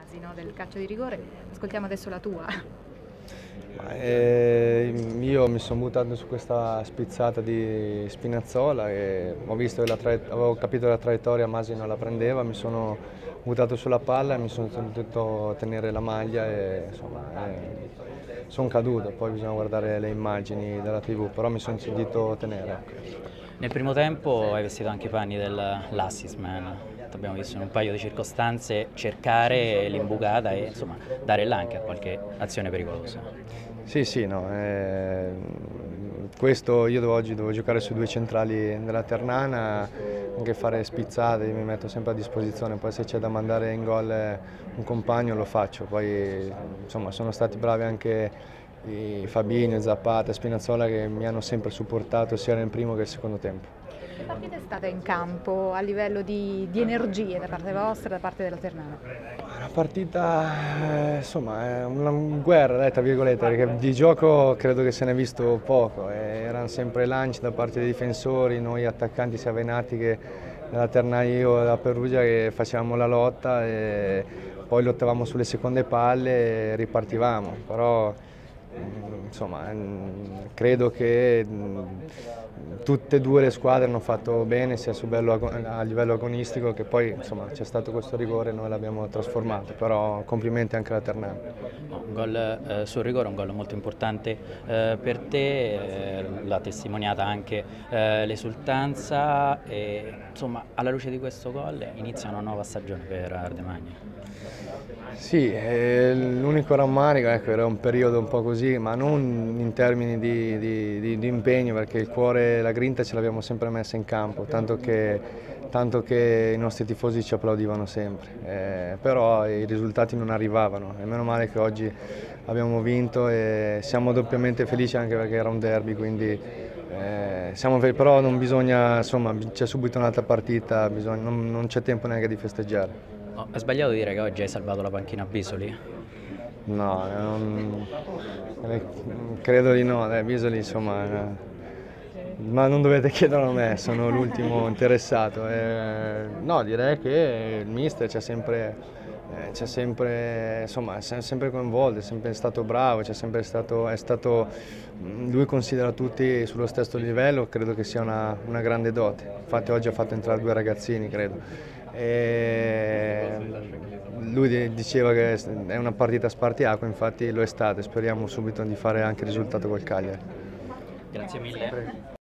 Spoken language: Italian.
analisi, no, del calcio di rigore. Ascoltiamo adesso la tua. Io mi sono buttato su questa spizzata di Spinazzola e ho visto che avevo capito che la traiettoria Masi non la prendeva, mi sono buttato sulla palla e mi sono sentito tenere la maglia e insomma sono caduto, poi bisogna guardare le immagini della TV, però mi sono sentito tenere. Nel primo tempo hai vestito anche i panni dell'assist man, ti abbiamo visto in un paio di circostanze cercare l'imbucata e insomma dare là anche a qualche azione pericolosa. Sì, no, questo io oggi devo giocare sui due centrali della Ternana, anche fare spizzate, mi metto sempre a disposizione, poi se c'è da mandare in gol un compagno lo faccio, poi insomma sono stati bravi anche i Fabinho, Zapata, Spinazzola che mi hanno sempre supportato sia nel primo che nel secondo tempo. Che partita è stata in campo a livello di energie da parte vostra e da parte della Ternana? Una partita, insomma, è una guerra, tra virgolette, perché di gioco credo che se ne è visto poco, erano sempre lanci da parte dei difensori, noi attaccanti scavenati che della Ternana io e della Perugia che facevamo la lotta e poi lottavamo sulle seconde palle e ripartivamo, però insomma, credo che tutte e due le squadre hanno fatto bene sia a livello agonistico che poi c'è stato questo rigore e noi l'abbiamo trasformato, però complimenti anche alla Ternana. Un gol sul rigore, un gol molto importante per te, l'ha testimoniata anche l'esultanza e insomma alla luce di questo gol inizia una nuova stagione per Ardemagna. Sì, l'unico rammarico, ecco, era un periodo un po' così, ma non in termini di impegno, perché il cuore e la grinta ce l'abbiamo sempre messa in campo, tanto che i nostri tifosi ci applaudivano sempre, però i risultati non arrivavano e meno male che oggi abbiamo vinto e siamo doppiamente felici anche perché era un derby, quindi però non bisogna, insomma, c'è subito un'altra partita, non c'è tempo neanche di festeggiare. Oh, è sbagliato dire che oggi hai salvato la panchina a Bisoli? No, credo di no, Bisoli insomma, ma non dovete chiederlo a me, sono l'ultimo interessato. No, direi che il mister insomma, è sempre coinvolto, è sempre stato bravo, lui considera tutti sullo stesso livello, credo che sia una grande dote. Infatti oggi ha fatto entrare due ragazzini, credo. Lui diceva che è una partita spartiacque, infatti lo è stata e speriamo subito di fare anche il risultato col Cagliari. Grazie mille.